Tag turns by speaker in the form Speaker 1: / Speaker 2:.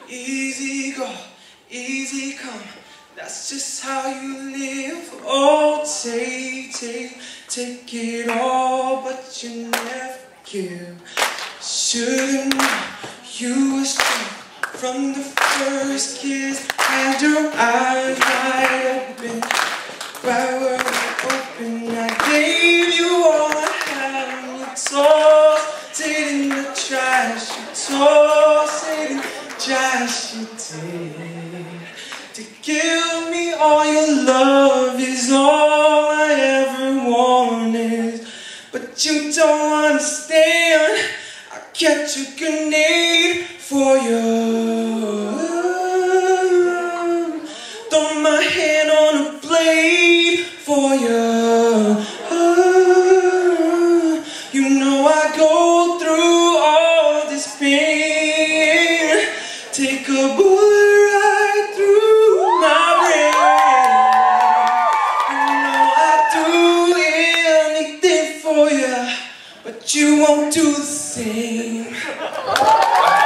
Speaker 1: Easy go, easy come. That's just how you live. Oh, take it all, but you never give. Should've known you were strong from the first kiss. Had your eyes wide open, right where they open. I gave you all I had, and you tossed it in the trash. You tossed it in the trash. You did. To give me all your love is all I ever wanted, but you don't understand. I catch a grenade for you. Throw my hand on a blade for you. You know I go through all this pain. Take a bullet right through my brain. You know I'd do anything for you, but you won't do the same.